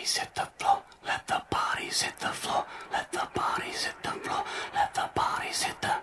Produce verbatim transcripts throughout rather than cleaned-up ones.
bodies hit the floor. Let the bodies hit the floor. Let the bodies hit the floor. Let the bodies hit the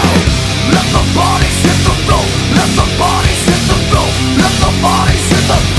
bodies hit the